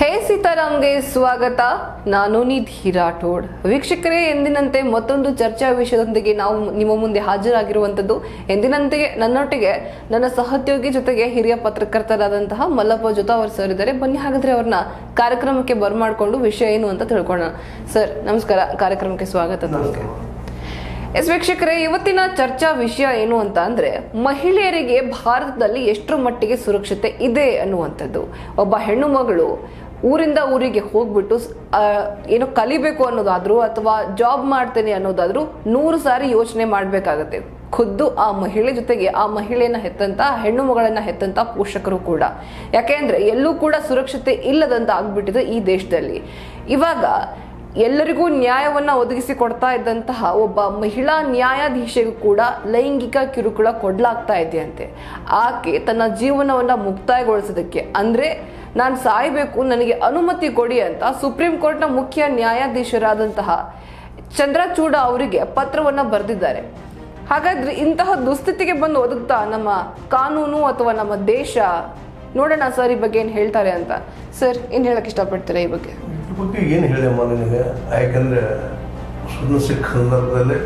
ಹೇ ಸೀತಾರಾಮ್ಗೆ ಸ್ವಾಗತ. ನಾನು ನಿಧಿ ರಾಠೋಡ್. ವೀಕ್ಷಕರೇ, ಎಂದಿನಂತೆ ಮತ್ತೊಂದು ಚರ್ಚಾ ವಿಷಯದೊಂದಿಗೆ ನಾವು ನಿಮ್ಮ ಮುಂದೆ ಹಾಜರಾಗಿರುವಂತದ್ದು. ಎಂದಿನಂತೆ ನನ್ನೊಟ್ಟಿಗೆ ನನ್ನ ಸಹೋದ್ಯೋಗಿ ಜೊತೆಗೆ ಹಿರಿಯ ಪತ್ರಕರ್ತರಾದಂತಹ ಮಲ್ಲಪ್ಪ ಜೋತಾವರ್ ಸರ್ ಇದ್ದಾರೆ. ಬನ್ನಿ ಹಾಗಾದ್ರೆ ಅವ್ರನ್ನ ಕಾರ್ಯಕ್ರಮಕ್ಕೆ ಬರ್ಮಾಡ್ಕೊಂಡು ವಿಷಯ ಏನು ಅಂತ ತಿಳ್ಕೊಳ್ಳೋಣ. ಸರ್ ನಮಸ್ಕಾರ, ಕಾರ್ಯಕ್ರಮಕ್ಕೆ ಸ್ವಾಗತ. ನಮಸ್ಕಾರ. ಎಸ್ ವೀಕ್ಷಕರೇ, ಇವತ್ತಿನ ಚರ್ಚಾ ವಿಷಯ ಏನು ಅಂತ ಅಂದ್ರೆ, ಮಹಿಳೆಯರಿಗೆ ಭಾರತದಲ್ಲಿ ಎಷ್ಟರ ಮಟ್ಟಿಗೆ ಸುರಕ್ಷತೆ ಇದೆ ಅನ್ನುವಂಥದ್ದು. ಒಬ್ಬ ಹೆಣ್ಣು ಮಗಳು ಊರಿಂದ ಊರಿಗೆ ಹೋಗ್ಬಿಟ್ಟು ಏನೋ ಕಲಿಬೇಕು ಅನ್ನೋದಾದ್ರು ಅಥವಾ ಜಾಬ್ ಮಾಡ್ತೇನೆ ಅನ್ನೋದಾದ್ರು 100 ಸಾರಿ ಯೋಚನೆ ಮಾಡ್ಬೇಕಾಗತ್ತೆ. ಖುದ್ದು ಆ ಮಹಿಳೆ ಜೊತೆಗೆ ಆ ಮಹಿಳೆಯನ್ನ ಹೆತ್ತಂತ ಹೆಣ್ಣು ಮಗಳನ್ನ ಹೆತ್ತಂತ ಪೋಷಕರು ಕೂಡ. ಯಾಕೆಂದ್ರೆ ಎಲ್ಲೂ ಕೂಡ ಸುರಕ್ಷತೆ ಇಲ್ಲದಂತ ಆಗ್ಬಿಟ್ಟಿದೆ ಈ ದೇಶದಲ್ಲಿ. ಇವಾಗ ಎಲ್ಲರಿಗೂ ನ್ಯಾಯವನ್ನ ಒದಗಿಸಿ ಕೊಡ್ತಾ ಇದ್ದಂತಹ ಒಬ್ಬ ಮಹಿಳಾ ನ್ಯಾಯಾಧೀಶೆಗೂ ಕೂಡ ಲೈಂಗಿಕ ಕಿರುಕುಳ ಕೊಡ್ಲಾಗ್ತಾ ಇದೆಯಂತೆ. ಆಕೆ ತನ್ನ ಜೀವನವನ್ನ ಮುಕ್ತಾಯಗೊಳಿಸೋದಕ್ಕೆ, ಅಂದ್ರೆ ನಾನು ಸಾಯ್ಬೇಕು, ನನಗೆ ಅನುಮತಿ ಕೊಡಿ ಅಂತ ಸುಪ್ರೀಂ ಕೋರ್ಟ್ನ ಮುಖ್ಯ ನ್ಯಾಯಾಧೀಶರಾದಂತಹ ಚಂದ್ರಚೂಡ ಅವರಿಗೆ ಪತ್ರವನ್ನ ಬರೆದಿದ್ದಾರೆ. ಹಾಗಾದ್ರೆ ಇಂತಹ ದುಸ್ಥಿತಿಗೆ ಬಂದು ಒದಗ್ತಾ ನಮ್ಮ ಕಾನೂನು ಅಥವಾ ನಮ್ಮ ದೇಶ? ನೋಡೋಣ ಸರ್ ಈ ಬಗ್ಗೆ ಏನ್ ಹೇಳ್ತಾರೆ ಅಂತ. ಸರ್ ಏನ್ ಹೇಳಕ್ ಇಷ್ಟಪಡ್ತೀರಾ ಈ ಬಗ್ಗೆ? ಏನು ಹೇಳಿಯಮ್ಮ ನಿನಗೆ? ಯಾಕಂದರೆ ಸ್ವತಂತ್ರ ಸಿಕ್ಕ ಸಂದರ್ಭದಲ್ಲಿ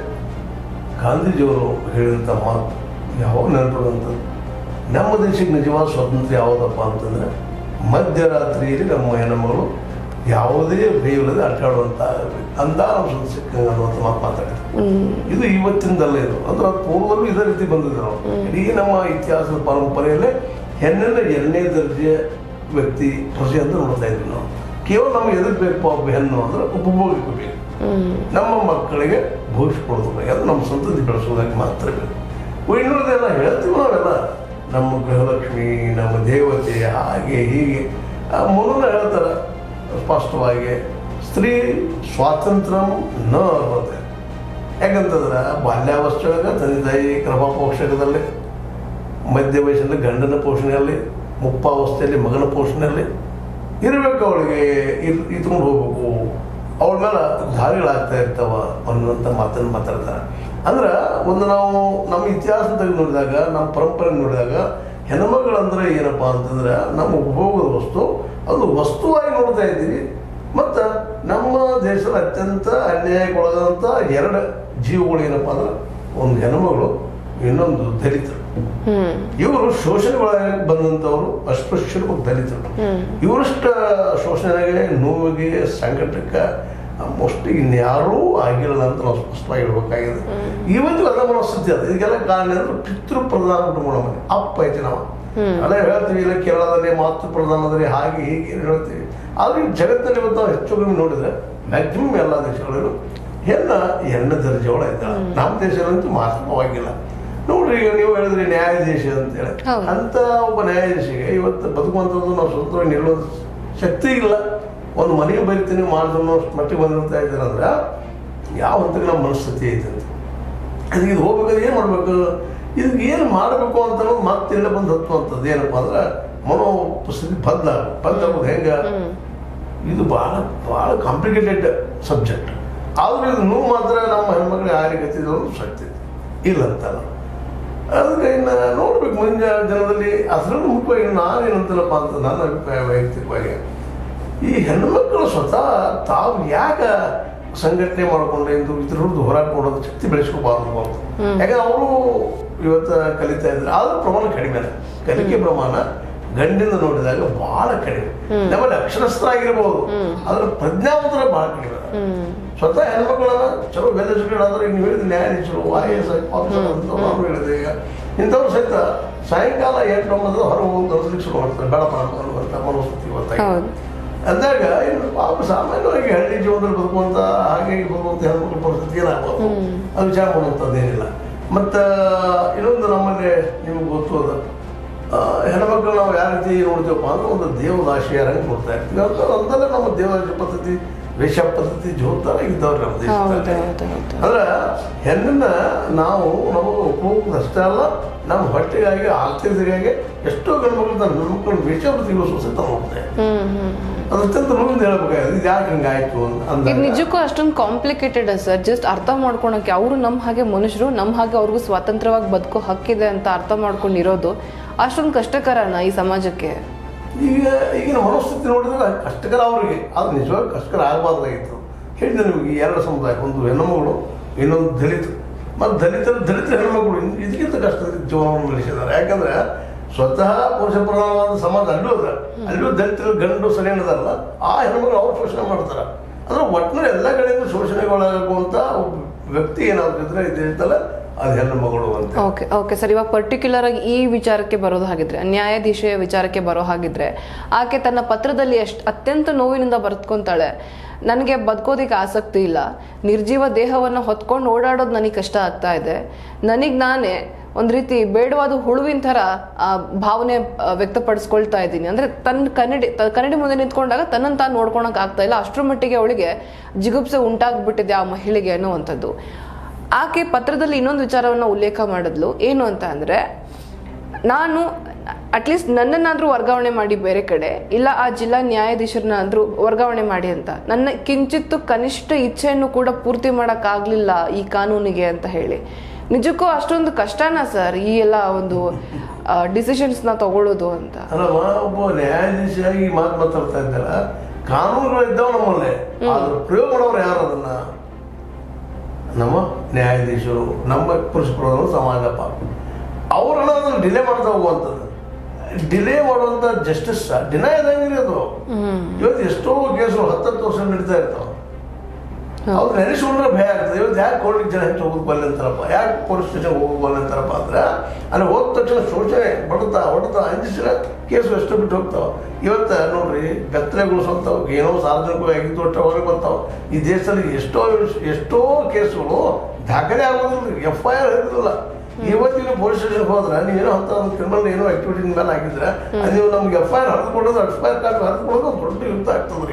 ಗಾಂಧೀಜಿಯವರು ಹೇಳಿದಂಥ ಮಾತು ಯಾವಾಗ ನೆನಪುವಂಥದ್ದು. ನಮ್ಮ ದೇಶಕ್ಕೆ ನಿಜವಾದ ಸ್ವಾತಂತ್ರ್ಯ ಯಾವುದಪ್ಪ ಅಂತಂದರೆ, ಮಧ್ಯರಾತ್ರಿಯಲ್ಲಿ ನಮ್ಮ ಹೆಣ್ಣುಮಗಳು ಯಾವುದೇ ಭಯವಿಲ್ಲದೆ ಅಡ್ಡಾಡುವಂಥ ಅಂತ ನಾವು ಸ್ವತಂತ್ರ ಸಿಕ್ಕ ಅನ್ನುವಂಥ ಮಾತು ಮಾತಾಡಿದ್ರು. ಇದು ಇವತ್ತಿಂದಲ್ಲ, ಇದು ಅಂದ್ರೆ ಅದು ಪೂರ್ವದಲ್ಲೂ ಇದೇ ರೀತಿ ಬಂದಿದೆ. ನಾವು ಇಡೀ ನಮ್ಮ ಇತಿಹಾಸದ ಪರಂಪರೆಯಲ್ಲೇ ಹೆಣ್ಣನ್ನು 2ನೇ ದರ್ಜೆಯ ವ್ಯಕ್ತಿ ಪ್ರಜೆ ಅಂತ ನೋಡ್ತಾ ಇದ್ವಿ ನಾವು. ಕೇವಲ ನಮಗೆ ಎದಕ್ಕೆ ಬೇಕು ಹೆಣ್ಣು ಅಂದ್ರೆ ಉಪಭೋಗಕ್ಕೆ ಬೇಕು, ನಮ್ಮ ಮಕ್ಕಳಿಗೆ ಭವಿಷ್ಯ ಕೊಡೋದು, ಅದು ನಮ್ಮ ಸಂತತಿ ಬೆಳೆಸೋದಾಗಿ ಮಾತ್ರ ಬೇಕು. ಇನ್ನುಳಿದೆಲ್ಲ ಹೇಳ್ತೀವಿ ನಾವೆಲ್ಲ, ನಮ್ಮ ಗೃಹಲಕ್ಷ್ಮಿ, ನಮ್ಮ ದೇವತೆ, ಹಾಗೆ ಹೀಗೆ ಮೊದಲು ಹೇಳ್ತಾರೆ ಸ್ಪಷ್ಟವಾಗಿ, ಸ್ತ್ರೀ ಸ್ವಾತಂತ್ರ್ಯ ನ ಅರ್ಹತೆ. ಯಾಕಂತಂದ್ರೆ ಬಾಲ್ಯಾವಸ್ಥೆಯೊಳಗೆ ತಂದೆ ತಾಯಿ ಗರ್ಭಪೋಷಕದಲ್ಲಿ, ಮಧ್ಯ ವಯಸ್ಸಲ್ಲಿ ಗಂಡನ ಪೋಷಣೆಯಲ್ಲಿ, ಮುಪ್ಪಾವಸ್ಥೆಯಲ್ಲಿ ಮಗನ ಪೋಷಣೆಯಲ್ಲಿ ಇರಬೇಕು. ಅವಳಿಗೆ ಇತ್ಕೊಂಡು ಹೋಗ್ಬೇಕು, ಅವಳ ಮೇಲೆ ದಾರಿಗಳಾಗ್ತಾ ಇರ್ತಾವ ಅನ್ನುವಂಥ ಮಾತನ್ನು ಮಾತಾಡ್ತಾರೆ. ಅಂದ್ರೆ ಒಂದು ನಾವು ನಮ್ಮ ಇತಿಹಾಸ ತೆಗೆದು ನೋಡಿದಾಗ, ನಮ್ಮ ಪರಂಪರೆ ನೋಡಿದಾಗ, ಹೆಣ್ಮಗಳಂದ್ರೆ ಏನಪ್ಪ ಅಂತಂದ್ರೆ ನಮ್ಮ ಉಪಭೋಗದ ವಸ್ತು, ಅದು ವಸ್ತುವಾಗಿ ನೋಡ್ತಾ ಇದ್ದೀವಿ. ಮತ್ತು ನಮ್ಮ ದೇಶದ ಅತ್ಯಂತ ಅನ್ಯಾಯಕ್ಕೊಳಗಾದಂಥ 2 ಜೀವಗಳು ಏನಪ್ಪ ಅಂದ್ರೆ, ಒಂದು ಹೆಣ್ಮಗಳು, ಇನ್ನೊಂದು ದಲಿತರು. ಇವರು ಶೋಷಣೆಗೊಳಗೆ ಬಂದಂಥವ್ರು ಅಸ್ಪೃಶ್ಯರು ಮತ್ತು ದಲಿತರು. ಇವರಷ್ಟ ಶೋಷಣೆಗೆ, ನೋವಿಗೆ, ಸಂಕಟಕ್ಕೆ ಮೋಸ್ಟ್ಲಿ ಇನ್ಯಾರೂ ಆಗಿರಲ್ಲ ಅಂತ ನಾವು ಸ್ಪಷ್ಟವಾಗಿ ಹೇಳ್ಬೇಕಾಗಿದೆ. ಇವತ್ತು ಅದ ಮನಸ್ಥಿತಿ ಅದು. ಇದಕ್ಕೆಲ್ಲ ಕಾರಣ ಅಂದ್ರೆ ಪಿತೃ ಪ್ರಧಾನ ಕುಟುಂಬ. ಮನೆ ಅಪ್ಪ ಐತಿ ನಾವು ಅಲ್ಲೇ ಹೇಳ್ತೀವಿ, ಇಲ್ಲ ಕೇರಳದಲ್ಲಿ ಮಾತೃ ಪ್ರಧಾನದಲ್ಲಿ ಹಾಗೆ ಹೀಗೆ ಹೇಳ್ತೀವಿ. ಆದ್ರೆ ಈ ಜಗತ್ತಿನಲ್ಲಿ ಇವತ್ತು ನಾವು ಹೆಚ್ಚು ಕಡಿಮೆ ನೋಡಿದ್ರೆ ಮ್ಯಾಕ್ಸಿಮಮ್ ಎಲ್ಲ ದೇಶಗಳಲ್ಲೂ ಹೆಣ್ಣ 2ನೇ ದರ್ಜೆ ಒಳ ಇದ್ದಾಳೆ. ನಮ್ಮ ದೇಶದಂತೂ ಮಾತ್ರವಾಗಿಲ್ಲ. ನೋಡ್ರಿ, ಈಗ ನೀವು ಹೇಳಿದ್ರಿ ನ್ಯಾಯಾಧೀಶ ಅಂತೇಳಿ, ಅಂತ ಒಬ್ಬ ನ್ಯಾಯಾಧೀಶಿಗೆ ಇವತ್ತು ಬದುಕುವಂಥದ್ದು ನಾವು ಸ್ವತಂತ್ರವಾಗಿ ನಿಲ್ಲೋದು ಶಕ್ತಿ ಇಲ್ಲ. ಒಂದು ಮನೆಗೆ ಬರಿತೀನಿ ಮಾಡಿದ್ರು ಮಟ್ಟಿಗೆ ಬಂದಿರ್ತಾ ಇದ್ದಾರೆ ಅಂದ್ರೆ ಯಾವ ಹಂತಕ್ಕೆ ನಮ್ಮ ಮನಸ್ಥಿತಿ ಐತೆ ಅಂತ. ಅದಕ್ಕೆ ಇದು ಹೋಗ್ಬೇಕಾದ್ರೆ ಏನು ಮಾಡಬೇಕು, ಇದಕ್ಕೆ ಏನು ಮಾಡಬೇಕು ಅಂತ ಅನ್ನೋದು ಮತ್ತೆ ಎಲ್ಲ ಬಂದು ಹತ್ತುವಂಥದ್ದು ಏನಪ್ಪ ಅಂದ್ರೆ, ಮನೋಸ್ಥಿತಿ ಬದಲಾಗೋದು ಹೆಂಗೆ. ಇದು ಭಾಳ ಭಾಳ ಕಾಂಪ್ಲಿಕೇಟೆಡ್ ಸಬ್ಜೆಕ್ಟ್. ಆದರೂ ಇದು ನೋವು ಮಾತ್ರ ನಮ್ಮ ಹೆಣ್ಮಕ್ಳಿಗೆ ಆರಿಗತ್ತಿದ್ರು ಶಕ್ತಿ ಇಲ್ಲ ಅಂತಲ್ಲ. ಅದಕ್ಕೆ ಇನ್ನು ನೋಡ್ಬೇಕು ಮುಂಜ ಜನದಲ್ಲಿ. ಅದರಲ್ಲೂ ಮುಖ್ಯವಾಗಿ ನಾನೇನಂತಲ್ಲಪ್ಪ ಅಂತ ನನ್ನ ಅಭಿಪ್ರಾಯ ವೈಯಕ್ತಿಕವಾಗಿ, ಈ ಹೆಣ್ಣುಮಕ್ಕಳು ಸ್ವತಃ ತಾವು ಯಾಕೆ ಸಂಘಟನೆ ಮಾಡಿಕೊಂಡು ಇದ್ರದ್ದು ಹೋರಾಟ ಮಾಡೋದು ಶಕ್ತಿ ಬೆಳೆಸ್ಕೋಬಾರ್ದು ಅಂತ. ಯಾಕಂದ್ರೆ ಅವರು ಇವತ್ತು ಕಲಿತಾ ಇದ್ದಾರೆ, ಆದ್ರೂ ಪ್ರಮಾಣ ಕಡಿಮೆ. ಕಲಿಕೆ ಪ್ರಮಾಣ ಗಂಡಿಂದ ನೋಡಿದಾಗ ಬಹಳ ಕಡಿಮೆ. ನಮ್ಮಲ್ಲಿ ಅಕ್ಷರಸ್ಥ ಆಗಿರ್ಬೋದು, ಆದ್ರೆ ಪ್ರಜ್ಞಾವಂತರ ಬಹಳ ಕಡಿಮೆ. ಸ್ವತಃ ಹೆಣ್ಮಕ್ಳನ್ನ ಚಲೋ ವೆಲ್ ಎಜುಕೇಟೆಡ್ ಆದ್ರೆ, ನೀವು ಹೇಳಿದ ನ್ಯಾಯಾಧೀಶರು, IAS ಆಫೀಸರ್ ಅಂತ ನಾನು ಹೇಳಿದೆ. ಈಗ ಇಂಥವ್ರು ಸಹಿತ ಸಾಯಂಕಾಲ 8-9 ಹೊರಗೆ ಹೋಗಿ ಕಲಿಸ್ಲಿಕ್ಕೆ ಶುರು ಮಾಡ್ತಾರೆ, ಬೇಡಪ್ಪ ಅನ್ನುವಂಥ ಮನಸ್ಥಿತಿ ಇವತ್ತಾಗಿ. ಅಂದಾಗ ಪಾಪ ಸಾಮಾನ್ಯವಾಗಿ ಹಳ್ಳಿ ಜೀವನದಲ್ಲಿ ಬದುಕುವಂಥ ಹಾಗೆ ಬದುಕುವಂಥ ಹೆಣ್ಮಕ್ಳ ಪರಿಸ್ಥಿತಿ ಏನಾಗ್ಬೋದು ಅದು ವಿಚಾರ ಮಾಡುವಂಥದ್ದೇನಿಲ್ಲ. ಮತ್ತು ಇನ್ನೊಂದು ನಮ್ಮಲ್ಲಿ ನಿಮಗೆ ಗೊತ್ತು, ಅದು ಹೆಣ್ಮಕ್ಳು ನಾವು ಯಾವ ರೀತಿ ನೋಡ್ತೀವಪ್ಪ ಅಂದ್ರೆ ಒಂದು ದೇವದಾಶಿಯರಂಗೆ ನೋಡ್ತಾ ಇರ್ತೀವಿ. ಅಂತಂದ್ರೆ ನಮ್ಮ ದೇವದಾಶಿ ಪದ್ಧತಿ, ವೇಷ ಪದ್ಧತಿ ಜೋತಾರ ಇದ್ದವ್ರು ನಮ್ಮ ದೇಶದಲ್ಲಿ. ಅಂದ್ರೆ ಹೆಣ್ಣನ್ನ ನಾವು ನಮಗೆ ಉಪಯೋಗದಷ್ಟೇ ಅಲ್ಲ, ನಮ್ಮ ಹೊಟ್ಟೆಗಾಗಿ ಆರ್ಥಿಕತೆಗಾಗಿ ಎಷ್ಟೋ ಗಂಡ್ಮಕ್ಳು ತನ್ನ ಹೆಣ್ಮಕ್ಳು ವೇಷ ವೃತ್ತಿಗಳು ಸಹಿತ ನೋಡ್ತೇವೆ. ಅದು ಅತ್ಯಂತ ನೋವಿಂದ ಹೇಳ್ಬೇಕಾಗಿದೆ, ಇದು ಯಾಕೆ ಹಿಂಗಾಯ್ತು ಅಂತ. ನಿಜಕ್ಕೂ ಅಷ್ಟೊಂದು ಕಾಂಪ್ಲಿಕೇಟೆಡ್ ಸರ್. ಜಸ್ಟ್ ಅರ್ಥ ಮಾಡ್ಕೊಳಕ್ಕೆ, ಅವರು ನಮ್ಮ ಹಾಗೆ ಮನುಷ್ಯರು, ನಮ್ಮ ಹಾಗೆ ಅವ್ರಿಗೂ ಸ್ವತಂತ್ರವಾಗಿ ಬದುಕೋ ಹಕ್ಕಿದೆ ಅಂತ ಅರ್ಥ ಮಾಡ್ಕೊಂಡಿರೋದು ಅಷ್ಟೊಂದು ಕಷ್ಟಕರನ ಈ ಸಮಾಜಕ್ಕೆ? ಈಗಿನ ಮನಸ್ಥಿತಿ ನೋಡಿದ್ರೆ ಕಷ್ಟಕರ ಅವರಿಗೆ, ಅದು ನಿಜವಾಗಿ ಕಷ್ಟಕರ ಆಗಬಾರ್ದಾಗಿತ್ತು. ಹೇಳಿದೆ ನಿಮಗೆ 2 ಸಮುದಾಯ, ಒಂದು ಹೆಣ್ಣುಮಗಳು, ಇನ್ನೊಂದು ದಲಿತ. ಮತ್ತು ದಲಿತ ಹೆಣ್ಣುಮಗಳು ಇದಕ್ಕಿಂತ ಕಷ್ಟದ ಜೀವನವನ್ನು ನಡೆಸಿದ್ದಾರೆ. ಯಾಕಂದ್ರೆ ಸ್ವತಃ ಪುರುಷ ಪ್ರಧಾನವಾದ ಸಮಾಜ ಅಲ್ಲೂ ದಲಿತರು ಗಂಡು ಸರಿ ಅನ್ನೋದಲ್ಲ, ಆ ಹೆಣ್ಮಗಳು ಅವ್ರು ಶೋಷಣೆ ಮಾಡ್ತಾರೆ. ಅಂದ್ರೆ ಒಟ್ಟಿನಲ್ಲಿ ಎಲ್ಲ ಕಡೆಯಿಂದ ಶೋಷಣೆಗೊಳಗಾಗುವಂಥ ವ್ಯಕ್ತಿ ಏನಾದ್ರು ಇದ್ರೆ ಇದಿರ್ತಲ್ಲ, ಅದು ಹೆಣ್ಣು ಮಗಳು ಅಂತ. ಓಕೆ ಸರ್, ಇವಾಗ ಪರ್ಟಿಕ್ಯುಲರ್ ಆಗಿ ಈ ವಿಚಾರಕ್ಕೆ ಬರೋದು ಹಾಗಿದ್ರೆ, ನ್ಯಾಯಾಧೀಶೆಯ ವಿಚಾರಕ್ಕೆ ಬರೋ ಹಾಗಿದ್ರೆ, ಆಕೆ ತನ್ನ ಪತ್ರದಲ್ಲಿ ಅತ್ಯಂತ ನೋವಿನಿಂದ ಬರೆದುಕೊಂತಾಳೆ, ನನಗೆ ಬದುಕೋದಿಕ್ಕೆ ಆಸಕ್ತಿ ಇಲ್ಲ, ನಿರ್ಜೀವ ದೇಹವನ್ನು ಹೊತ್ಕೊಂಡು ಓಡಾಡೋದು ನನಗೆ ಕಷ್ಟ ಆಗ್ತಾ ಇದೆ, ನನಗೆ ನಾನೇ ಒಂದು ರೀತಿ ಬೇಡವಾದ ಹುಳುವಿನ ಥರ ಭಾವನೆ ವ್ಯಕ್ತಪಡಿಸ್ಕೊಳ್ತಾ ಇದ್ದೀನಿ. ಅಂದರೆ ಕನ್ನಡಿ ಮುಂದೆ ನಿಂತ್ಕೊಂಡಾಗ ತನ್ನನ್ನು ತಾನು ನೋಡ್ಕೊಳಕ್ ಆಗ್ತಾ ಇಲ್ಲ, ಅಷ್ಟರ ಮಟ್ಟಿಗೆ ಅವಳಿಗೆ ಜಿಗುಪ್ಸೆ ಉಂಟಾಗ್ಬಿಟ್ಟಿದೆ ಆ ಮಹಿಳೆಗೆ ಅನ್ನುವಂಥದ್ದು. ಆಕೆ ಪತ್ರದಲ್ಲಿ ಇನ್ನೊಂದು ವಿಚಾರವನ್ನು ಉಲ್ಲೇಖ ಮಾಡಿದ್ಲು, ಏನು ಅಂತ ಅಂದರೆ, ನಾನು ಅಟ್ಲೀಸ್ಟ್ ನನ್ನನ್ನಾದರೂ ವರ್ಗಾವಣೆ ಮಾಡಿ ಬೇರೆ ಕಡೆ, ಇಲ್ಲ ಆ ಜಿಲ್ಲಾ ನ್ಯಾಯಾಧೀಶರನ್ನಾದರೂ ವರ್ಗಾವಣೆ ಮಾಡಿ ಅಂತ, ನನ್ನ ಕಿಂಚಿತ್ತು ಕನಿಷ್ಠ ಇಚ್ಛೆಯನ್ನು ಕೂಡ ಪೂರ್ತಿ ಮಾಡೋಕ್ಕಾಗಲಿಲ್ಲ ಈ ಕಾನೂನಿಗೆ ಅಂತ ಹೇಳಿ. ನಿಜಕ್ಕೂ ಅಷ್ಟೊಂದು ಕಷ್ಟನಾ ಸರ್ ಈ ಎಲ್ಲ ಒಂದು ಡಿಸಿಷನ್ಸ್ನ ತಗೊಳ್ಳೋದು ಅಂತ? ಅಲ್ಲಮ್ಮ, ಒಬ್ಬ ನ್ಯಾಯಾಧೀಶಾಗಿ ಮಾತಾಡ್ತಾ ಇದ್ದಲ್ಲ, ಕಾನೂನುಗಳು ಇದ್ದಾವೆ ನಮ್ಮಲ್ಲೇ, ಆದ್ರೆ ಪ್ರಯೋಗ ಮಾಡೋರು ಯಾರು? ಅದನ್ನ ನಮ್ಮ ನ್ಯಾಯಾಧೀಶರು, ನಮ್ಮ ಪುರುಷ ಪ್ರಧಾನ ಸಮಾಜಪ್ಪ, ಅವರನ್ನ ಅದನ್ನು ಡಿಲೇ ಮಾಡ್ತಾ ಹೋಗುವಂಥದ್ದು. ಡಿಲೇ ಮಾಡುವಂಥ ಜಸ್ಟಿಸ್ ಡಿನೈ ಆದಂಗಿರಿ ಅದು. ಇವತ್ತು ಎಷ್ಟೋ ಕೇಸು 10 ವರ್ಷ ನಡೀತಾ ಇರ್ತಾವೆ, ಅವ್ರು ನೆನೆಸ್ಕೊಂಡ್ರೆ ಭಯ ಆಗ್ತದೆ. ಇವತ್ತು ಯಾಕೆ ಕೋರ್ಟಿಗೆ ಜನ ಹೆಚ್ಚು ಹೋಗೋದು ಬಲ್ಲ ಅಂತಾರಪ್ಪ, ಯಾಕೆ ಪೊಲೀಸ್ ಸ್ಟೇಷನ್ ಹೋಗೋದು ಬಲ್ಲ ಅಂತಾರಪ್ಪ ಅಂದ್ರೆ, ಅಲ್ಲಿ ಹೋದ ತಕ್ಷಣ ಶೋಷಣೆ ಹೊಡ್ತಾ ಅಂಜಿಸಿರ ಕೇಸು ಎಷ್ಟು ಬಿಟ್ಟು ಹೋಗ್ತಾವೆ. ಇವತ್ತು ನೋಡ್ರಿ, ಬೆತ್ತಲೆಗೊಳಿಸುವಂಥವು ಏನೋ ಸಾರ್ವಜನಿಕವಾಗಿ ದೊಡ್ಡ ಹೊರಗೆ ಬರ್ತಾವೆ. ಈ ದೇಶದಲ್ಲಿ ಎಷ್ಟೋ ಕೇಸುಗಳು ದಾಖಲೆ ಆಗೋದಿಲ್ಲ, FIR ಇರೋದಿಲ್ಲ. ಇವತ್ತಿನ ಪೊಲೀಸ್ ಸ್ಟೇಷನ್ ಹೋದ್ರೆ ನೀವೇನೋ ಅಂತ ಒಂದು ಕ್ರಿಮಿನಲ್ ಏನೋ ಆಕ್ಟಿವಿಟಿ ಮೇಲೆ ಹಾಕಿದ್ರೆ, ನೀವು ನಮ್ಗೆ FIR ಹರಿದುಕೊಡೋದು, ಎಕ್ಸ್ಪೈರ್ ಕಾರ್ಡ್ ಹರಿದುಕೊಡೋದು ದೊಡ್ಡ ಯುದ್ಧ ಆಗ್ತದ್ರಿ.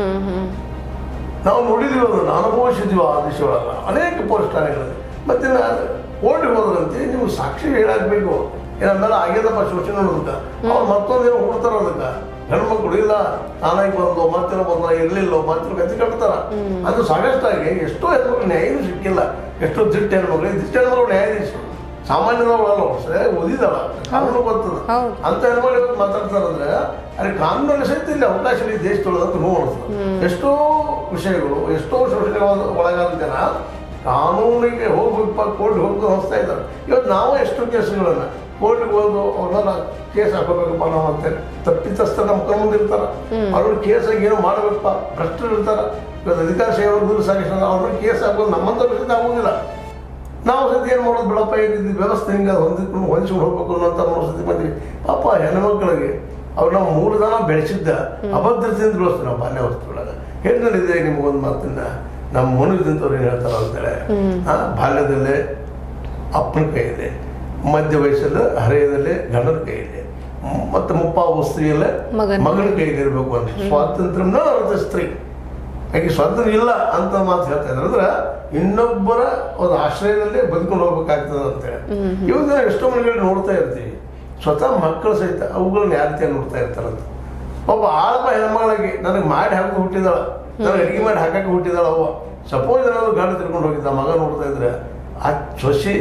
ನಾವು ನೋಡಿದೀವಿ, ಅದನ್ನು ಅನುಭವಿಸಿದ್ವಿ ಆ ದಿಶೆಯೊಳಗೆ ಅನೇಕ ಪೊಲೀಸ್ ಠಾಣೆಗಳಲ್ಲಿ. ಮತ್ತೆ ಕೋರ್ಟಿಗೆ ಹೋದ್ರಂತೆ, ನೀವು ಸಾಕ್ಷಿ ಹೇಳಾಗಬೇಕು, ಏನಂದ್ರೆ ಆಗ್ಯದಪ್ಪ ಶೋಷಣೆ ಅನ್ನೋದಕ್ಕೆ. ಅವ್ರು ಮತ್ತೊಂದೇನೋ ಹುಡ್ತಾರ ಅದಕ್ಕೆ, ಹೆಣ್ಮಕ್ಳು ಇಲ್ಲ ನಾನಾಗಿ ಬಂದು ಮತ್ತೇನೋ ಬಂದ ಇರಲಿಲ್ಲ ಮತ್ತೆ ಗತಿ ಕಟ್ತಾರ. ಅದು ಸಾಕಷ್ಟಾಗಿ ಎಷ್ಟೋ ಹೆಣ್ಮಕ್ಳು ನ್ಯಾಯ ಸಿಕ್ಕಿಲ್ಲ, ಎಷ್ಟೋ ದಿಟ್ಟ ಹೆಣ್ಮಕ್ಳು ನ್ಯಾಯಾಧೀಶ ಸಾಮಾನ್ಯದವಳಲ್ಲ, ಸರಿಯಾಗಿ ಓದಿದಾಳ, ಕಾನೂನು ಗೊತ್ತದ ಅಂತ ಹೆಣ್ಮಕ್ಳು ಇವತ್ತು ಮಾತಾಡ್ತಾರಂದ್ರೆ, ಅಲ್ಲಿ ಕಾನೂನಲ್ಲಿ ಸಹಿತ ಇಲ್ಲಿ ಅವಕಾಶ ಈ ದೇಶದೊಳಗೆ ನೋಡ್ತದೆ. ಎಷ್ಟೋ ವಿಷಯಗಳು, ಎಷ್ಟೋ ಶೋಷಣೆ ಒಳಗಾದ ಜನ ಕಾನೂನಿಗೆ ಹೋಗ್ಬೇಕಪ್ಪ, ಕೋರ್ಟ್ಗೆ ಹೋಗ್ತಾ ಹೊಸ್ತಾ ಇದ್ದಾರೆ. ಇವತ್ತು ನಾವು ಎಷ್ಟೋ ಕೇಸುಗಳನ್ನು ಕೋರ್ಟ್ಗೆ ಹೋದು ಅವ್ರನ್ನ ಕೇಸ್ ಹಾಕೋಬೇಕಪ್ಪ ನಾವು ಅಂತೇಳಿ, ತಪ್ಪಿತಸ್ಥ ನಮ್ಮ ಕಣ್ಮುಂದೆ ಇರ್ತಾರೆ, ಅವ್ರ ಕೇಸಾಗಿ ಏನೋ ಮಾಡಬೇಕಪ್ಪ, ಭ್ರಷ್ಟರು ಇರ್ತಾರೆ. ಇವತ್ತು ಅಧಿಕಾರ ಸೇವಕರು ಸಾಗಿಸ್ತಾರೆ, ಅವ್ರನ್ನ ಕೇಸ್ ಹಾಕೋದು ನಮ್ಮಂತ ವಿಷಯ ಆಗೋದಿಲ್ಲ. ನಾವು ಸತಿ ಏನು ಮಾಡೋದು ಬಿಡಪ್ಪ, ಇದ್ದಿದ್ದು ವ್ಯವಸ್ಥೆ ಹಿಂಗೆ ಹೊಂದಿಕೊಂಡು ಹೋಗ್ಬೇಕು ಅನ್ನೋಂಥ ಮನಸ್ಥಿತಿ ಬಂದ್ವಿ. ಪಾಪ ಹೆಣ್ಮಕ್ಳಿಗೆ ಅವ್ರು ನಾವು 3 ದಿನ ಬೆಳೆಸಿದ್ದ ಅಭದ್ರತೆಯಿಂದ ಬೆಳೆಸ್ತೀವಿ ನಾವು ಬಾಲ್ಯಾವಸ್ಥೆಯೊಳಗೆ. ಹೇಳಿದೆ ನಿಮ್ಗೊಂದು ಮಾತನ್ನ, ನಮ್ಮ ಮನುವಿದಂಥವ್ರು ಏನು ಹೇಳ್ತಾರೆ ಅಂತೇಳಿ, ಬಾಲ್ಯದಲ್ಲೇ ಅಪ್ಪನ ಕೈ ಇದೆ, ಮಧ್ಯ ವಯಸ್ಸಲ್ಲಿ ಹರೆಯದಲ್ಲೇ ಗಂಡನ ಕೈ ಇದೆ, ಮತ್ತು ಮುಪ್ಪಾವಸ್ಥೆಯಲ್ಲೇ ಮಗನ ಕೈಗೆ ಇರಬೇಕು ಅಂತ. ಸ್ವಾತಂತ್ರ್ಯನ ಅರ್ಥ ಸ್ತ್ರೀ, ಹಾಗೆ ಸ್ವಾತಂತ್ರ್ಯ ಇಲ್ಲ ಅಂತ ಮಾತು ಹೇಳ್ತಾ ಇದ್ದಾರೆ. ಅಂದ್ರೆ ಇನ್ನೊಬ್ಬರ ಒಂದು ಆಶ್ರಯದಲ್ಲೇ ಬದುಕೊಂಡು ಹೋಗ್ಬೇಕಾಗ್ತದೆ ಅಂತೇಳಿ. ಇವಾಗ ಎಷ್ಟೋ ಮನೆಗಳು ನೋಡ್ತಾ ಇರ್ತೀವಿ, ಸ್ವತಃ ಮಕ್ಕಳು ಸಹಿತ ಅವುಗಳನ್ನ ಯಾವ ರೀತಿಯಾಗಿ ನೋಡ್ತಾ ಇರ್ತಾರಂತ. ಒಬ್ಬ ಆಳಪ್ಪ ಹೆಣ್ಮಗಳಿಗೆ ನನಗೆ ಮಾಡಿ ಹಾಕಿ ಹುಟ್ಟಿದಾಳ, ನನಗೆ ಅಡುಗೆ ಮಾಡಿ ಹಾಕಕ್ಕೆ ಹುಟ್ಟಿದಾಳ ಅವ್ವ. ಸಪೋಸ್ ಏನಾದ್ರು ಗಂಡ ತಿರ್ಕೊಂಡು ಹೋಗಿದ್ದ, ಮಗ ನೋಡ್ತಾ ಇದ್ರೆ ಆ ಸೊಸಿ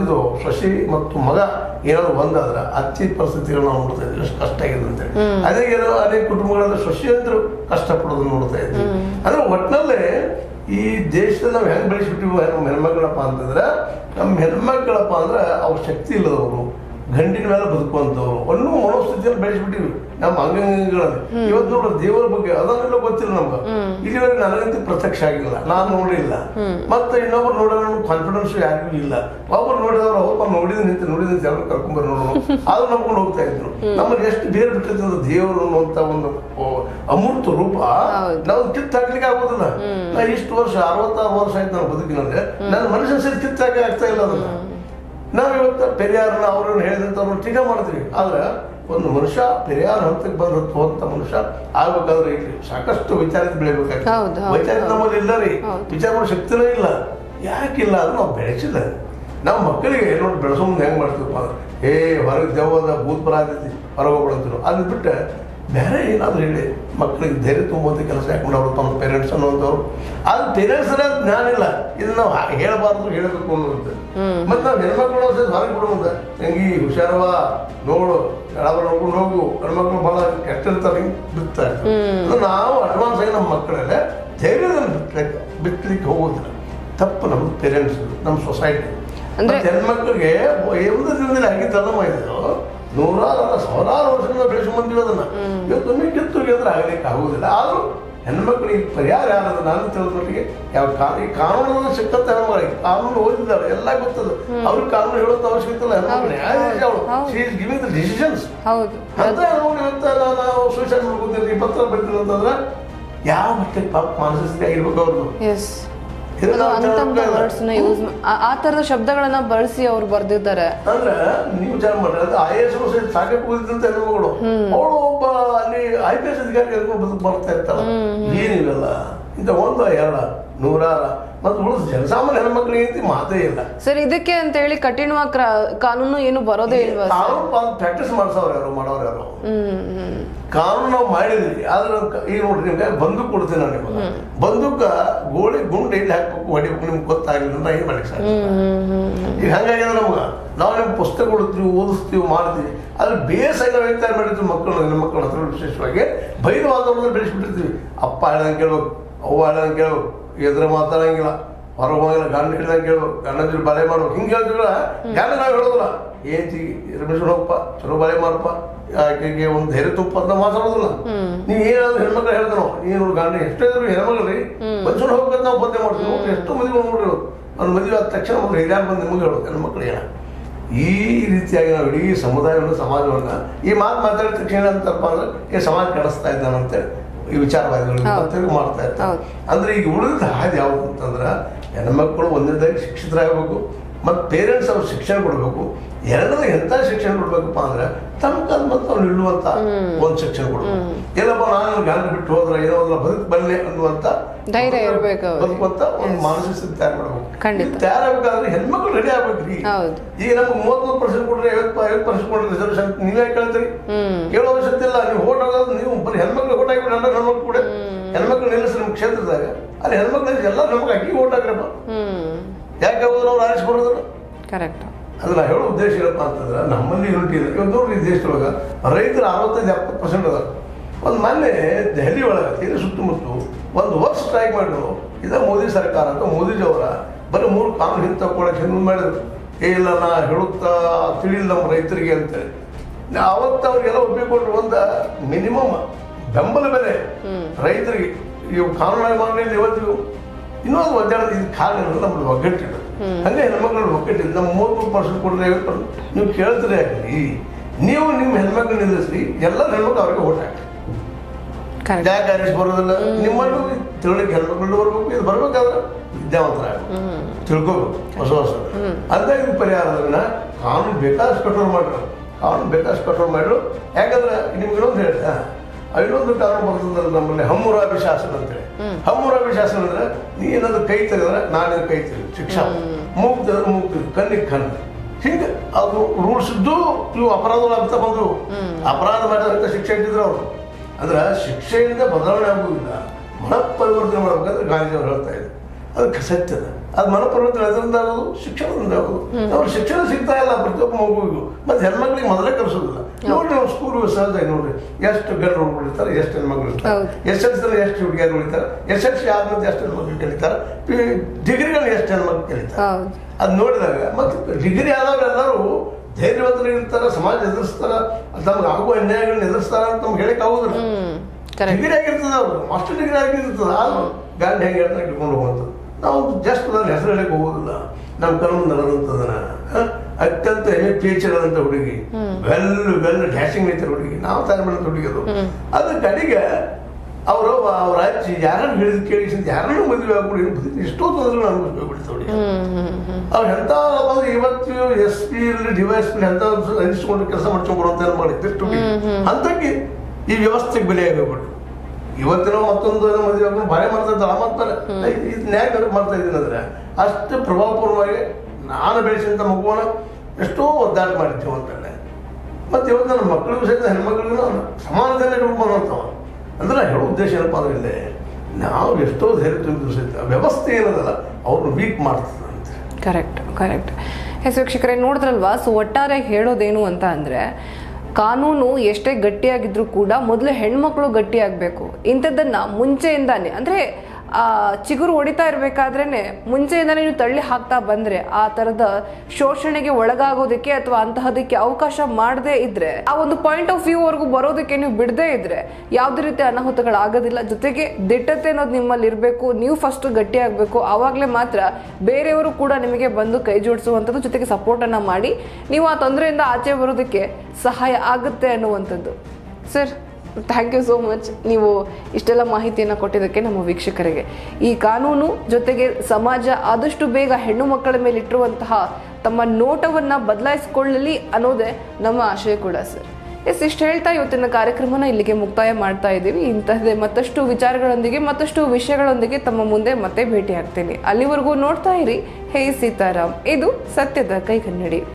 ಮತ್ತು ಮಗ ಏನಾದ್ರು ಒಂದಾದ್ರೆ ಅತ್ತಿ ಪರಿಸ್ಥಿತಿಗಳು ನಾವು ನೋಡ್ತಾ ಇದ್ವಿ, ಎಷ್ಟು ಕಷ್ಟ ಆಗಿದೆ ಅಂತೇಳಿ. ಅದೇ ಏನೋ ಅನೇಕ ಕುಟುಂಬಗಳಲ್ಲಿ ಸೊಸಿ ಅಂದ್ರು ಕಷ್ಟಪಡೋದನ್ನ ನೋಡ್ತಾ ಇದ್ವಿ. ಅಂದ್ರೆ ಒಟ್ಟಿನಲ್ಲೇ ಈ ದೇಶದಲ್ಲಿ ನಾವು ಹೆಂಗೆ ಬೆಳೆಸ್ಬಿಟ್ಟಿವಿ ನಮ್ಮ ಹೆಣ್ಮಕ್ಳಪ್ಪ ಅಂತಂದ್ರೆ, ನಮ್ಮ ಹೆಣ್ಮಕ್ಳಪ್ಪ ಅಂದ್ರೆ ಅವ್ರ ಶಕ್ತಿ ಇಲ್ಲದವರು, ಗಂಡಿನ ಮೇಲೆ ಬದುಕುವಂಥವ್ರು ಅನ್ನೋ ಮನೋಸ್ಥಿತಿಯನ್ನು ಬೆಳೆಸ್ಬಿಟ್ಟಿವಿ ನಮ್ಮ ಅಂಗಂಗಗಳಲ್ಲಿ. ಇವತ್ತು ನೋಡ್ರಿ, ದೇವರ ಬಗ್ಗೆ ಅದನ್ನೆಲ್ಲ ಗೊತ್ತಿಲ್ಲ ನಮ್ಗೆ. ಇಲ್ಲಿವರೆಗೆ ನನಗಂತೂ ಪ್ರತ್ಯಕ್ಷ ಆಗಿಲ್ಲ, ನಾನು ನೋಡಿಲ್ಲ. ಮತ್ತೆ ಇನ್ನೊಬ್ರು ನೋಡೋ ಕಾನ್ಫಿಡೆನ್ಸ್ ಯಾರಿಗೂ ಇಲ್ಲ. ಒಬ್ರು ನೋಡಿದವ್ರು ಅವ್ರು ನೋಡಿದ ಎಲ್ಲರೂ ಕರ್ಕೊಂಡ್ಬರ್ ನೋಡೋಣ, ಆದ್ರೂ ನಂಬ್ಕೊಂಡು ಹೋಗ್ತಾ ಇದ್ರು. ನಮ್ಮಲ್ಲಿ ಎಷ್ಟು ಬೇರೆ ಬಿಟ್ಟಿರ್ತದೆ ದೇವರು ಅನ್ನುವಂಥ ಒಂದು ಅಮೂರ್ತ ರೂಪ, ನಾವು ಕಿತ್ತಾಕ್ಲಿಕ್ಕೆ ಆಗೋದಿಲ್ಲ. ನಾ ಇಷ್ಟು ವರ್ಷ 66 ವರ್ಷ ಆಯ್ತು ನಾನು ಬದುಕಿನಲ್ಲಿ, ನನ್ನ ಮನುಷ್ಯನ ಸರಿ ಕಿತ್ತಾಕೆ ಆಗ್ತಾ ಇಲ್ಲ ಅದನ್ನ. ನಾವಿವತ್ತು ಪೆರಿಯಾರನ್ನ ಅವ್ರನ್ನ ಹೇಳಿದಂಥವ್ರನ್ನ ಟೀಕೆ ಮಾಡ್ತೀವಿ, ಆದ್ರೆ ಒಂದು ಮನುಷ್ಯ ಪೆರಿಯಾರ ಹಂತಕ್ಕೆ ಬಂದಂಥ ಮನುಷ್ಯ ಆಗ್ಬೇಕಾದ್ರೆ ಇಲ್ಲಿ ಸಾಕಷ್ಟು ವಿಚಾರಕ್ಕೆ ಬೆಳಿಬೇಕಾಗ್ತದೆ. ವಿಚಾರ ನಮ್ಮಲ್ಲಿ ಇಲ್ಲ ರೀ, ವಿಚಾರ ಮಾಡೋ ಶಕ್ತಿನೇ ಇಲ್ಲ. ಯಾಕಿಲ್ಲ ಅಂದ್ರೆ ನಾವು ಬೆಳೆಸಿಲ್ಲ. ನಾವು ಮಕ್ಕಳಿಗೆ ನೋಡಿ ಬೆಳೆಸೋ ಮುಂದೆ ಹೆಂಗೆ ಮಾಡ್ತೀವಪ್ಪ ಅಂದ್ರೆ, ಹೊರಗೆ ದೆವ್ವದ ಭೂತ್ ಬರಾತೈತಿ ಹೊರಗೆ ಹೋಗ್ಬಿಡಂತೀವಿ. ಅದು ಬಿಟ್ಟು ಬೇರೆ ಏನಾದರೂ ಹೇಳಿ ಮಕ್ಕಳಿಗೆ ಧೈರ್ಯ ತುಂಬುವಂಥ ಕೆಲಸ ಯಾಕೆ ಮಾಡೋರು ತಮ್ಮ ಪೇರೆಂಟ್ಸ್ ಅನ್ನುವಂಥವ್ರು. ಆದ್ರೆ ಪೇರೆಂಟ್ಸ್ನ ಜ್ಞಾನ ಇಲ್ಲ, ಇದನ್ನ ನಾವು ಹೇಳಬಾರ್ದು ಹೇಳಬೇಕು ಅನ್ನುವಂಥ. ಮತ್ತು ನಾವು ಹೆಣ್ಮಕ್ಳು ಹೊರಗೆ ಬಿಡುವಂತ ಹೆಂಗಿ ಹುಷಾರವ ನೋಡು ಎಳಬ ನೋಡ್ಕೊಂಡು ಹೋಗು, ಹೆಣ್ಮಕ್ಳು ಭಾಳ ಕೆಟ್ಟಿರ್ತಾರೆ, ಹಿಂಗೆ ಬಿಡ್ತಾರೆ. ನಾವು ಅಡ್ವಾನ್ಸ್ ಆಗಿ ನಮ್ಮ ಮಕ್ಕಳಲ್ಲೇ ಧೈರ್ಯದಲ್ಲಿ ಬಿತ್ತಲಿಕ್ಕೆ ಹೋಗೋದಿಲ್ಲ. ತಪ್ಪು ನಮ್ಮ ಪೇರೆಂಟ್ಸ್, ನಮ್ಮ ಸೊಸೈಟಿ. ಹೆಣ್ಮಕ್ಳಿಗೆ ಒಂದು ದಿನದಲ್ಲಿ ಆಗಿದ್ದಲ್ಲ ಮಾಡಿದ್ರು, ನೂರಾರು ಅಲ್ಲ ಸಾವಿರಾರು ವರ್ಷದಿಂದ ಬೆಳೆಸ್ಕೊಂಡು ಬಂದಿವಿ ಅದನ್ನ. ಇವತ್ತು ಕಿತ್ತು ಗೆದ್ರೆ ಆಗಲಿಕ್ಕೆ ಆಗುವುದಿಲ್ಲ. ಆದರೂ ಹೆಣ್ಮಕ್ಳಿಗೆ ಪರಿಹಾರ ಯಾರದು ನಾನು ತಿಳಿದ ಮಟ್ಟಿಗೆ ಯಾವ ಈ ಕಾನೂನು ಸಿಕ್ಕಂತ ಹೆಣ್ಮಕ್ಳಿಗೆ ಕಾನೂನು ಓದಿದ್ದಾರೆ, ಎಲ್ಲ ಗೊತ್ತದ ಅವ್ರಿಗೆ ಕಾನೂನು ಹೇಳೋಂಥ ಅವಶ್ಯಕತೆ ಇಲ್ಲ. ಹೆಣ್ಮಕ್ಳು ನ್ಯಾಯಾಧೀಶ ಅವಳು, she is giving the decisions ಅಂತ ನೋಡಿ. ಇವತ್ತು ನಾವು ಸೂಸೈಡ್ ಮಾಡ್ಕೊತೀವಿ, ಪತ್ರ ಬರ್ತೀವಿ ಅಂತಂದ್ರೆ ಯಾವ ಮಟ್ಟಿಗೆ ಪಾಪ ಮಾನಸಿಕ ಆಗಿರ್ಬೇಕು ಅವ್ರದ್ದು. ಆ ತರದ ಶಬ್ದಗಳನ್ನ ಬಳಸಿ ಅವ್ರು ಬರ್ದಿದ್ದಾರೆ. ಅಂದ್ರೆ ನೀವು ವಿಚಾರ ಮಾಡ್ರಿ, ಅದು IAS ಸಾಕಕ್ಕೆ ಹೋಗಿದ್ದಂತ ಹೆಣ್ಮಗಳು, ಅವಳು ಒಬ್ಬ ಅಲ್ಲಿ IPS ಅಧಿಕಾರಿ ಬದುಕು ಬರ್ತಾ ಇರ್ತಾಳ. ಏನಿವೆಲ್ಲ ಇಂಥ ಒಂದು ಎರಡು ನೂರಾರ ಮತ್ತು ಉಳಿದ ಜನಸಾಮಾನ್ಯ ಹೆಣ್ಮಕ್ಳಿಗೆ ಮಾತೇ ಇಲ್ಲ ಸರ್. ಇದಕ್ಕೆ ಅಂತ ಹೇಳಿ ಕಠಿಣವಾಗಿ ಕಾನೂನು ಏನು ಬರೋದೇ ಇಲ್ವಾ? ಕಾನೂನು ಪ್ರಾಕ್ಟೀಸ್ ಮಾಡ್ಸೋರು ಯಾರು, ಮಾಡೋರು ಯಾರು? ಕಾನೂನು ನಾವು ಮಾಡಿದ್ವಿ. ಆದ್ರೆ ಈಗ ನೋಡ್ರಿ, ನಿಮ್ಗೆ ಬಂದೂಕ್ ಕೊಡ್ತೀನಿ ನಾನು. ನಿಮಗೆ ಬಂದೂಕ ಗೋಳಿ ಗುಂಡು ಎಲ್ಲಿ ಹಾಕ್ಬೇಕು ಹೊಡಿಬೇಕು ನಿಮ್ಗೆ ಗೊತ್ತಾಗಲಿಲ್ಲ, ನಾ ಏನು ಮಾಡ್ಲಿಕ್ಕೆ ಸಾಧ್ಯ? ಈಗ ಹಂಗಾಗ್ಯದ ನಮ್ಗೆ. ನಾವು ನಿಮ್ಗೆ ಪುಸ್ತಕ ಕೊಡ್ತೀವಿ, ಓದಿಸ್ತೀವಿ, ಮಾಡ್ತೀವಿ. ಆದ್ರೆ ಬೇಸಾಗಿ ನಾವು ಹೇಳ್ತಾ ಮಾಡಿರ್ತೀವಿ ಮಕ್ಕಳು, ನಮ್ಮ ಮಕ್ಕಳ ಹತ್ರ ವಿಶೇಷವಾಗಿ ಬೈದ ವಾತಾವರಣದಲ್ಲಿ ಬೆಳೆಸ್ಬಿಟ್ಟಿರ್ತೀವಿ. ಅಪ್ಪ ಹೇಳ್ದಂಗೆ ಕೇಳ್ಬೇಕು, ಅವ್ವ ಹೇಳ್ದಂಗೆ ಕೇಳ್ಬೇಕು, ಎದುರ ಮಾತಾಡಂಗಿಲ್ಲ, ಹೊರಗೆ ಹೋಗಿಲ್ಲ, ಗಂಡ ಹಿಡ್ದಂಗೆ ಕೇಳ್ಬೇಕು, ಗಂಡ ಜೊತೆ ಬಲೆ ಮಾಡ್ಬೇಕು. ಹಿಂಗೆ ಹೇಳ್ತೀವಲ್ಲ, ಗಂಡ ನಾವು ಹೇಳೋದಿಲ್ಲ. ಏಂತಿ ರಮೇಶ್ ಹೋಗಪ್ಪ, ಚಲೋ ಬಲೆ ಮಾಡಪ್ಪ, ಆಕೆಗೆ ಒಂದು ಧೈರ್ಯ ತುಪ್ಪ ಅಂತ ಮಾತಾಡೋದಿಲ್ಲ. ನೀವು ಏನಾದ್ರು ಹೆಣ್ಮಕ್ಳು ಹೇಳ್ತಾನೋ, ನೀನು ಗಂಡ ಎಷ್ಟೇ ಇದ್ರು ಹೆಣ್ಮಕ್ಳ್ರಿ ಮನುಷ್ಯನ ಹೋಗ್ಬೇಕು ನಾವು ಬಂದೆ ಮಾಡ್ತೀವಿ. ನೋಡ್ರಿ ಎಷ್ಟು ಮದುವೆ ನೋಡ್ರಿ, ಅವ್ನು ಮದುವೆ ಆದ ತಕ್ಷಣ ಒಂದು ಹಿರಿಯಾರು ಬಂದು ನಿಮಗೆ ಹೇಳೋದು ಹೆಣ್ಮಕ್ಳಿಗೆ. ಈ ರೀತಿಯಾಗಿ ನಾವು ಇಡೀ ಸಮುದಾಯವನ್ನು ಸಮಾಜವನ್ನು ಈ ಮಾತಾಡಿದ ತಕ್ಷಣ ಅಂತಪ್ಪ ಅಂದ್ರೆ ಈ ಸಮಾಜ ಕೆಡಿಸ್ತಾ ಇದ್ದಾನಂತೇಳಿ ಈ ವಿಚಾರವಾದಿಗಳು ಮಾಡ್ತಾ ಇರ್ತಾರೆ. ಅಂದ್ರೆ ಈಗ ಉಳಿದ ಹಾದಿ ಯಾವುದು ಅಂತಂದ್ರೆ ಹೆಣ್ಮಕ್ಳು ಒಂದನೇದಾಗಿ ಶಿಕ್ಷಿತರಾಗಬೇಕು, ಮತ್ತು ಪೇರೆಂಟ್ಸ್ ಅವ್ರು ಶಿಕ್ಷಣ ಕೊಡಬೇಕು. ಎರಡನೇದಾಗಿ ಎಂಥ ಶಿಕ್ಷಣ ಕೊಡ್ಬೇಕಪ್ಪ ಅಂದ್ರೆ ತಮ್ಮ ಕಾಲ ಮತ್ತು ಅವ್ರು ನಿಲ್ಲುವಂತ ಒಂದು ಶಿಕ್ಷಣ ಕೊಡ್ಬೇಕು. ಏನಪ್ಪ ನಾನು ಗಂಡ ಬಿಟ್ಟು ಹೋದ್ರೆ ಏನೋ ಬದುಕು ಬರಲಿ ಅನ್ನುವಂತ ಧೈರ್ಯ ಇರಬೇಕು, ಬದುಕುವಂತ ಒಂದು ಮಾನಸಿಕ ಸ್ಥಿತಿ ತಯಾರು ಮಾಡ್ಬೇಕು. ತಯಾರಾಗಬೇಕಾದ್ರೆ ಹೆಣ್ಮಕ್ಳು ರೆಡಿ ಆಗ್ಬೇಕ್ರಿ. ಈಗ ನಮ್ಗೆ 33% ಕೊಡ್ರಿ, 50% ಕೊಡ್ರಿ ರಿಸರ್ವೇಶನ್ ನೀವೇ ಕೇಳ್ತೀರಿ? ಕೇಳೋ ಅವಶ್ಯಕತೆ ಇಲ್ಲ. ನೀವು ಓಟ್ ಆಗೋದು ನೀವು ಬರೀ ಹೆಣ್ಮಕ್ಳು ಓಟ್ ಹಾಕಿಬಿಟ್ಟು ಎಲ್ಲ ಹೆಣ್ಮಕ್ಳು ಕೂಡ ಹೆಣ್ಮಕ್ಳು ನಿಲ್ಲಿಸಿ ನಿಮ್ಮ ಕ್ಷೇತ್ರದಾಗ ಅಲ್ಲಿ ಹೆಣ್ಮಕ್ಳು ಎಲ್ಲ ನಮ್ಗೆ ಹಾಕಿ ಓಟ್ ಹಾಕ್ರಪ್ಪ. ಯಾಕೆ ಹೋದ್ರು ಅವ್ರು ಆರಿಸಿ ಬರೋದಿಲ್ಲ? ಕರೆಕ್ಟ್. ಅದನ್ನ ಹೇಳೋ ಉದ್ದೇಶ ಏನಪ್ಪ ಅಂತಂದ್ರೆ ನಮ್ಮಲ್ಲಿ ಯೂನಿಟಿ ಇಲ್ಲ. ಇವತ್ತು ನೋಡ್ರಿ ದೇಶದೊಳಗೆ ರೈತರು 60-70% ಅದ. ಒಂದು ಮೊನ್ನೆ ದೆಹಲಿ ಒಳಗೆ ತೀರಿ ಸುತ್ತಮುತ್ತ ಒಂದು ವರ್ಷ ಸ್ಟ್ರೈಕ್ ಮಾಡಿದ್ರು. ಇದ ಮೋದಿ ಸರ್ಕಾರ ಅಂತ ಮೋದಿಜಿಯವರ ಬರೀ 3 ಕಾನೂನು ಹಿಂದೆ ತಗೊಳಕ್ಕೆ ಹಿಂದೆ ಮಾಡಿದ್ರು. ಇಲ್ಲ ನಾ ಹೇಳುತ್ತಾ ತಿಳಿಲ್ಲ ನಮ್ಮ ರೈತರಿಗೆ ಅಂತೇಳಿ. ಅವತ್ತು ಅವ್ರಿಗೆಲ್ಲ ಒಪ್ಪಿಕೊಂಡ್ರು ಒಂದು ಮಿನಿಮಮ್ ಬೆಂಬಲ ಬೆಲೆ ರೈತರಿಗೆ. ಇವು ಕಾನೂನಾಗಿ ಮಾಡಿ ಇವತ್ತು ಇನ್ನೊಂದು ಒದ್ದಾಡೋದು ಇದು ಕಾರಣ ನಮ್ಮದು ಒಗ್ಗಟ್ಟಿಲ್ಲ. ಹಂಗೆ ಹೆಣ್ಮಕ್ಳು ಒಗ್ಗಟ್ಟಿಲ್ಲ. ನಮ್ಮ 33% ಕೊಡ್ರಿ, 50% ನೀವು ಕೇಳ್ತೀರಿ ಆಗಲಿ. ನೀವು ನಿಮ್ಮ ಹೆಣ್ಮಕ್ಳು ನಿಲ್ಲಿಸ್ರಿ, ಎಲ್ಲ ಹೆಣ್ಮಕ್ಳು ಅವ್ರಿಗೆ ಓಟ್ ಹಾಕಿ. ಯಾಕೆ ಆರಿಸಿ ಬರೋದಿಲ್ಲ? ನಿಮ್ಮಲ್ಲೂ ತಿಳ್ಲಿಕ್ಕೆ ಹೆಣ್ಮಕ್ಳು ಬರ್ಬೇಕು. ಇದು ಬರ್ಬೇಕಾದ್ರೆ ವಿದ್ಯಾವಂತರ ತಿಳ್ಕೋಬೇಕು ಹೊಸ ಹೊಸ. ಅಂತ ಇದು ಪರಿಹಾರ ಅದನ್ನ ಕಾನೂನು ಬೇಕಾದಷ್ಟು ಕಂಟ್ರೋಲ್ ಮಾಡ್ರು, ಕಾನೂನು ಬೇಕಾದಷ್ಟು ಕಂಟ್ರೋಲ್ ಮಾಡ್ರು. ಯಾಕಂದ್ರೆ ನಿಮ್ಗೆ ಇನ್ನೊಂದು ಹೇಳಿದ ಇನ್ನೊಂದು ಕಾನೂನು ಬರ್ತದಲ್ಲ ನಮ್ಮಲ್ಲಿ, ಹಮ್ಮುರಾಬಿ ಶಾಸನ ಅಂತೇಳಿ. ಹಮ್ಮುರಾಬಿ ಶಾಸನ ಅಂದ್ರೆ ನೀ ಏನಾದ್ರು ಕೈ ತೆಗೆದ್ರೆ ನಾನೇ ಕೈ ತೆಗೆದು ಶಿಕ್ಷಾ, ಮೂಗ್ ತೆಗೆದ್ರೆ ಮೂಗ್ ತೆಗೆದು, ಕಣ್ಣಿಗೆ ಕಣ್ಣು, ಹಿಂಗೆ ಅದು ರೂಲ್ಸ್ ಇದ್ದು ಇವು ಅಪರಾಧಗಳು ಆಗ್ತಾ ಬಂದ್ರು. ಅಪರಾಧ ಮಾಡಿದಂತ ಶಿಕ್ಷೆ ಇಟ್ಟಿದ್ರು ಅವರು. ಅಂದ್ರೆ ಶಿಕ್ಷೆಯಿಂದ ಬದಲಾವಣೆ ಆಗುವುದಿಲ್ಲ, ಮನಪರಿವರ್ತನೆ ಮಾಡ್ಬೇಕಂದ್ರೆ ಗಾಂಧಿಯವರು ಹೇಳ್ತಾ ಇದ್ರು. ಅದಕ್ಕೆ ಸತ್ಯದ ಅದು ಮನಪರಿವರ್ತನೆ ಅದರಿಂದ ಆಗೋದು ಶಿಕ್ಷಣದಿಂದ ಆಗೋದು. ಅವ್ರು ಶಿಕ್ಷಣ ಸಿಗ್ತಾ ಇಲ್ಲ ಪ್ರತಿಯೊಬ್ಬ ಮಗುವಿಗೂ. ಮತ್ತು ಹೆಣ್ಮಕ್ಳಿಗೆ ಮೊದಲೇ ಕಲಿಸೋದಿಲ್ಲ. ನೋಡ್ರಿ ನಾವು ಸ್ಕೂಲ್ ಸಹಜ ನೋಡ್ರಿ ಎಷ್ಟು ಗಂಡು ಹುಡುಗರು ಇರ್ತಾರೆ, ಎಷ್ಟು ಹೆಣ್ಮಕ್ಳು ಇರ್ತಾರೆ. SSLC ಎಷ್ಟು ಹುಡುಗಿಯರು ಉಳಿತಾರೆ, SSLC ಆದ್ಮೇಲೆ ಎಷ್ಟು ಹೆಣ್ಮಕ್ಳು ಕಲಿತಾರೆ, ಡಿಗ್ರಿಗಳನ್ನ ಎಷ್ಟು ಹೆಣ್ಮಕ್ಳು ಕಲಿತಾರೆ. ಅದು ನೋಡಿದಾಗ ಮತ್ತು ಡಿಗ್ರಿ ಆದವರೆಲ್ಲರೂ ಧೈರ್ಯವಂತರಿರ್ತಾರೆ, ಸಮಾಜ ಎದುರಿಸ್ತಾರ, ತಮ್ಗೆ ಆಗುವ ಅನ್ಯಾಯಗಳನ್ನ ಎದುರಿಸ್ತಾರ ಅಂತ ನಮ್ಗೆ ಹೇಳಕ್ ಆಗುದಿಲ್ಲ. ಡಿಗ್ರಿ ಆಗಿರ್ತದೆ, ಅವ್ರು ಮಾಸ್ಟರ್ ಡಿಗ್ರಿ ಆಗಿರ್ತದೆ. ಆದ್ರೂ ಗಾಂಧಿ ಹೆಂಗೆ ಹೇಳ್ತಾ ಇಟ್ಕೊಂಡು ಹೋಗುವಂಥದ್ದು. ನಾವು ಜಸ್ಟ್ ಅದನ್ನ ಹೆಸರು ಹೇಳಕ್ಕೆ ಹೋಗೋದಿಲ್ಲ. ನಮ್ಮ ಕರ್ಮ ನಡೆದಂಥದನ್ನ ಅತ್ಯಂತ PhD ಆದಂಥ ಹುಡುಗಿ, ವೆಲ್ ಡ್ಯಾಶಿಂಗ್ ನೇಚರ್ ಹುಡುಗಿ, ನಾವು ತಯಾರು ಮಾಡಿದ ಹುಡುಗಿ ಅದು. ಅದ್ರ ಕಡೆಗೆ ಅವರು ಅವ್ರ ಅಜ್ಜಿ ಯಾರನ್ನು ಹೇಳಿದ್ ಕೇಳಿ ಯಾರನ್ನೂ ಮದುವೆ ಆಗ್ಬಿಡಿ, ಎಷ್ಟೋ ತೊಂದರೆ ಅನುಭವಿಸ್ಬಿಡ್ತಾರೆ ಹುಡುಗಿ. ಅವ್ರು ಎಂಥ ಇವತ್ತು SP ಇರಲಿ DYSP ಎಂಥ ಅನಿಸ್ಕೊಂಡು ಕೆಲಸ ಮಾಡ್ಕೊಂಡು ಬರುವಂತ ಮಾಡಿದ್ದು ಅಂತಕ್ಕೆ ಈ ವ್ಯವಸ್ಥೆಗೆ ಬೆಲೆ ಆಗಿಬಿಟ್ಟು ಇವತ್ತಿನ ಮತ್ತೊಂದು ಮದುವೆ ಆಗ್ಕೊಂಡು ಭಾರಿ ಮಾಡ್ತಾ ಇದ್ದಾಳೆ. ಮಾಡ್ತಾರೆ ಇದು ನ್ಯಾಯ ಮಾಡ್ತಾ ಇದ್ದೀನಿ ಅಂದ್ರೆ ಅಷ್ಟು ಪ್ರಭಾವಪೂರ್ಣವಾಗಿ ನಾನು ಬೆಳೆಸಿದಂಥ ಮಗುವನ್ನ ಎಷ್ಟೋ ಒದ್ದಾಟ ಮಾಡಿದ್ದೀವಿ ಅಂತೇಳಿ ಮತ್ತು ಇವತ್ತು ನನ್ನ ಮಕ್ಕಳಿಗೂ ಸಹಿತ ಹೆಣ್ಮಕ್ಳಿಗೂ ನಾನು ಸಮಾನತೆಯನ್ನು ಇಟ್ಕೊಂಡು ಬಂದಂಥವ. ಅಂದ್ರೆ ಹೇಳೋ ಉದ್ದೇಶ ಏನಪ್ಪ ಅಂದ್ರೆ ಇಲ್ಲೇ ನಾವು ಎಷ್ಟೋ ಧೈರ್ಯ ತುಂಬಿದ್ರು ಸಹಿತ ವ್ಯವಸ್ಥೆ ಏನದಲ್ಲ ಅವ್ರನ್ನ ವೀಕ್ ಮಾಡ್ತದೆ ಅಂತ. ಕರೆಕ್ಟ್ ಎಸ್ ವೀಕ್ಷಕರೇ, ನೋಡಿದ್ರಲ್ವಾ? ಸೊ ಒಟ್ಟಾರೆ ಹೇಳೋದೇನು ಅಂತ ಅಂದರೆ, ಕಾನೂನು ಎಷ್ಟೇ ಗಟ್ಟಿಯಾಗಿದ್ರೂ ಕೂಡ ಮೊದಲು ಹೆಣ್ಮಕ್ಳು ಗಟ್ಟಿಯಾಗಬೇಕು. ಇಂಥದ್ದನ್ನು ಮುಂಚೆಯಿಂದಾನೆ, ಅಂದರೆ ಚಿಗುರು ಹೊಡಿತಾ ಇರಬೇಕಾದ್ರೇ ಮುಂಚೆಯಿಂದಾನೆ ನೀವು ತಳ್ಳಿ ಹಾಕ್ತಾ ಬಂದರೆ ಆ ಥರದ ಶೋಷಣೆಗೆ ಒಳಗಾಗೋದಕ್ಕೆ ಅಥವಾ ಅಂತಹದಕ್ಕೆ ಅವಕಾಶ ಮಾಡದೇ ಇದ್ರೆ, ಆ ಒಂದು ಪಾಯಿಂಟ್ ಆಫ್ ವ್ಯೂ ವರೆಗೂ ಬರೋದಕ್ಕೆ ನೀವು ಬಿಡದೇ ಇದ್ರೆ ಯಾವುದೇ ರೀತಿ ಅನಾಹುತಗಳಾಗೋದಿಲ್ಲ. ಜೊತೆಗೆ ದಿಟ್ಟತೆ ಅನ್ನೋದು ನಿಮ್ಮಲ್ಲಿ ಇರಬೇಕು. ನೀವು ಫಸ್ಟ್ ಗಟ್ಟಿ ಆಗಬೇಕು. ಆವಾಗಲೇ ಮಾತ್ರ ಬೇರೆಯವರು ಕೂಡ ನಿಮಗೆ ಬಂದು ಕೈ ಜೋಡಿಸುವಂಥದ್ದು, ಜೊತೆಗೆ ಸಪೋರ್ಟನ್ನು ಮಾಡಿ ನೀವು ಆ ತೊಂದರೆಯಿಂದ ಆಚೆ ಬರೋದಕ್ಕೆ ಸಹಾಯ ಆಗುತ್ತೆ ಅನ್ನುವಂಥದ್ದು. Sir, thank you so much. ನೀವು ಇಷ್ಟೆಲ್ಲ ಮಾಹಿತಿಯನ್ನು ಕೊಟ್ಟಿದ್ದಕ್ಕೆ ನಮ್ಮ ವೀಕ್ಷಕರಿಗೆ. ಈ ಕಾನೂನು ಜೊತೆಗೆ ಸಮಾಜ ಆದಷ್ಟು ಬೇಗ ಹೆಣ್ಣು ಮಕ್ಕಳ ಮೇಲೆ ಇಟ್ಟಿರುವಂತಹ ತಮ್ಮ ನೋಟವನ್ನು ಬದಲಾಯಿಸಿಕೊಳ್ಳಲಿ ಅನ್ನೋದೇ ನಮ್ಮ ಆಶಯ ಕೂಡ ಸರ್. ಇಷ್ಟು ಹೇಳ್ತಾ ಇವತ್ತಿನ ಕಾರ್ಯಕ್ರಮನ ಇಲ್ಲಿಗೆ ಮುಕ್ತಾಯ ಮಾಡ್ತಾ ಇದ್ದೀವಿ. ಇಂತಹದೇ ಮತ್ತಷ್ಟು ವಿಚಾರಗಳೊಂದಿಗೆ ಮತ್ತಷ್ಟು ವಿಷಯಗಳೊಂದಿಗೆ ತಮ್ಮ ಮುಂದೆ ಮತ್ತೆ ಭೇಟಿ ಆಗ್ತೀನಿ. ಅಲ್ಲಿವರೆಗೂ ನೋಡ್ತಾ ಇರಿ ಹೇ ಸೀತಾರಾಮ್. ಇದು ಸತ್ಯದ ಕೈಗನ್ನಡಿ.